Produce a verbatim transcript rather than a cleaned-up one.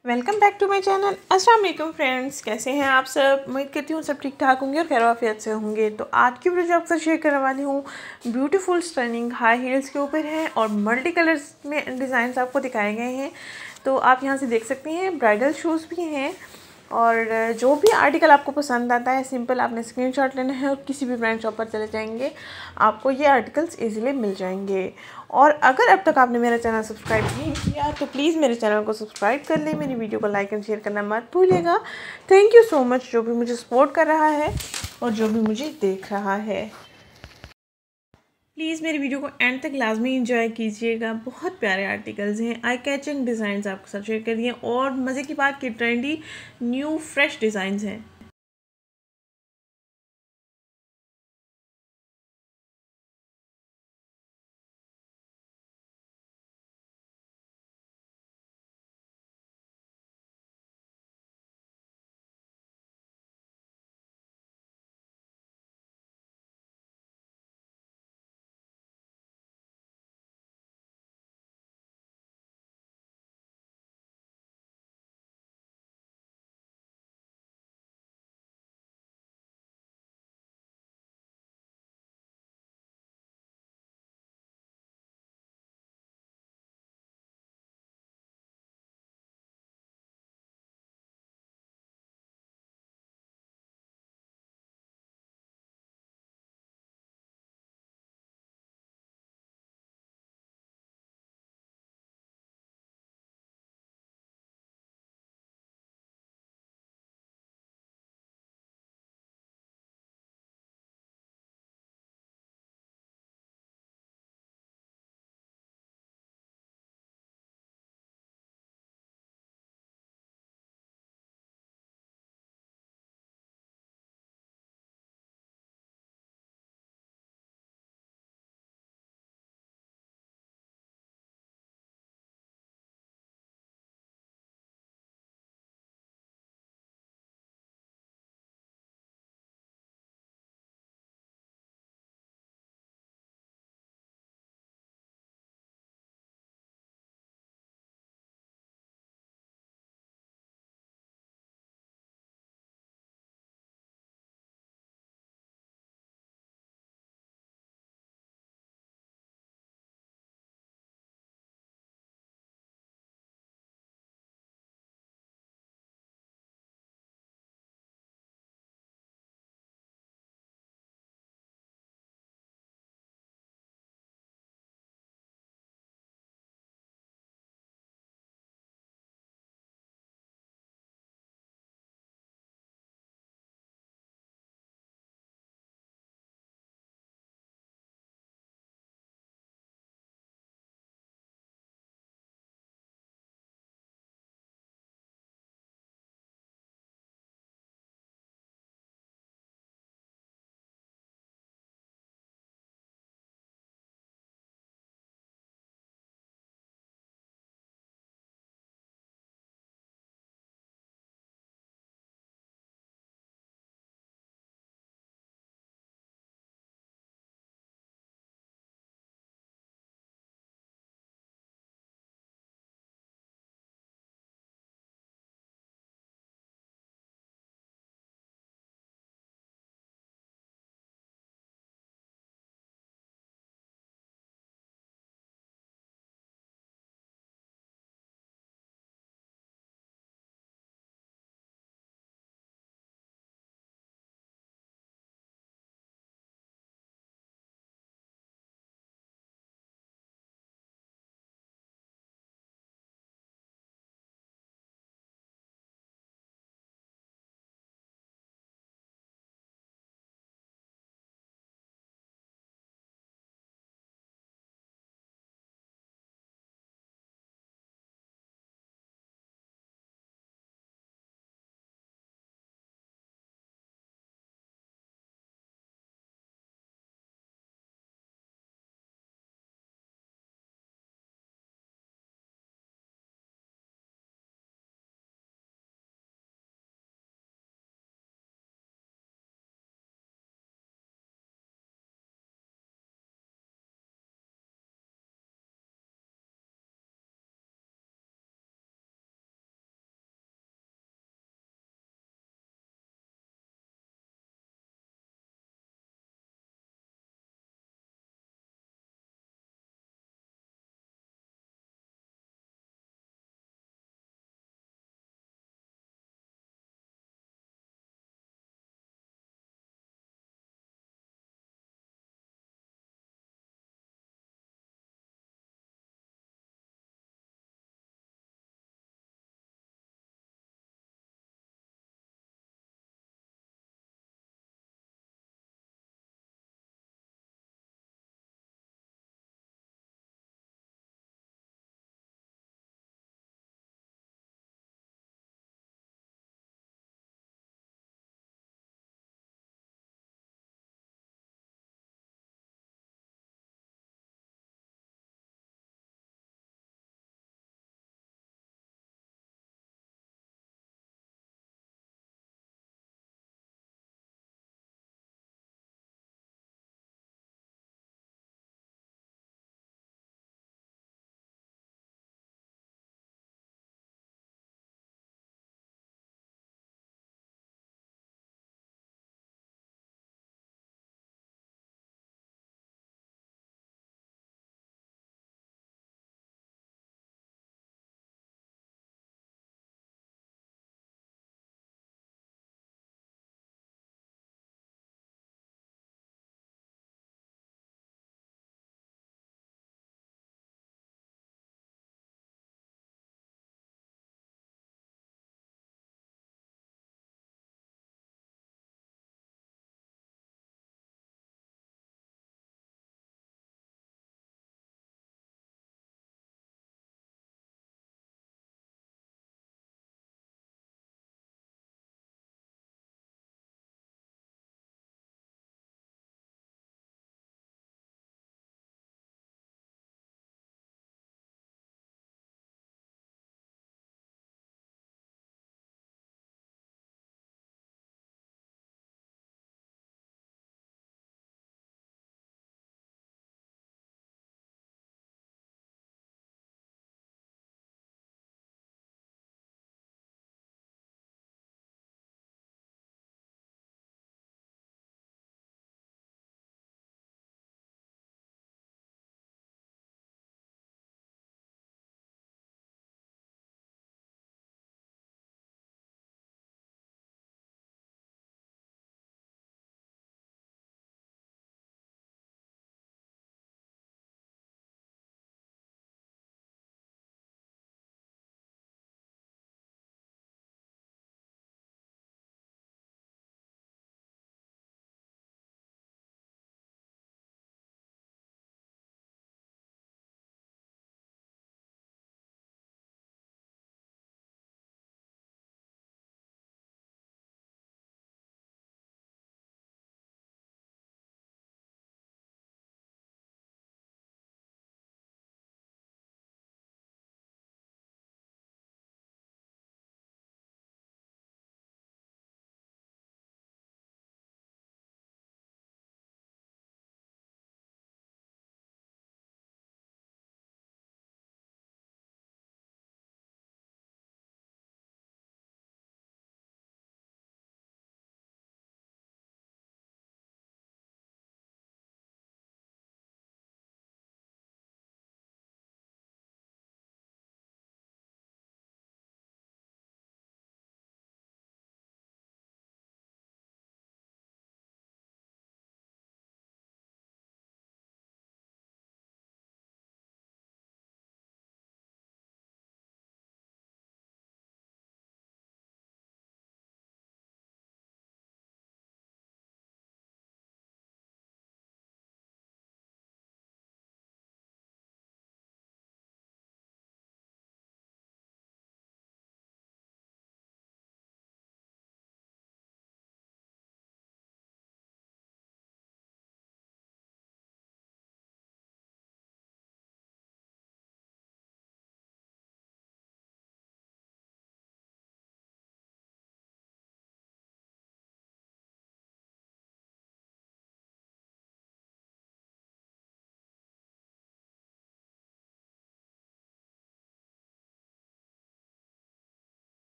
Welcome back to my channel. अस्सलाम वालेकुम friends, कैसे हैं आप सब। उम्मीद करती हूँ सब ठीक ठाक होंगे और खैर आफियत से होंगे। तो आज की वीडियो जो आपसे शेयर करने वाली हूँ ब्यूटीफुल स्टनिंग हाई हील्स के ऊपर है और मल्टी कलर्स में डिज़ाइन आपको दिखाए गए हैं। तो आप यहाँ से देख सकते हैं ब्राइडल शूज़ भी हैं और जो भी आर्टिकल आपको पसंद आता है सिंपल आपने स्क्रीनशॉट लेना है और किसी भी ब्रांड शॉप पर चले जाएंगे, आपको ये आर्टिकल्स इजीली मिल जाएंगे। और अगर अब तक आपने मेरा चैनल सब्सक्राइब नहीं किया तो प्लीज़ मेरे चैनल को सब्सक्राइब कर लें, मेरी वीडियो को लाइक एंड शेयर करना मत भूलिएगा। थैंक यू सो मच जो भी मुझे सपोर्ट कर रहा है और जो भी मुझे देख रहा है। प्लीज़ मेरी वीडियो को एंड तक लाजमी इंजॉय कीजिएगा। बहुत प्यारे आर्टिकल्स हैं, आई कैचिंग डिज़ाइंस आपके साथ शेयर कर दिए और मज़े की बात कि ट्रेंडी न्यू फ्रेश डिज़ाइंस हैं।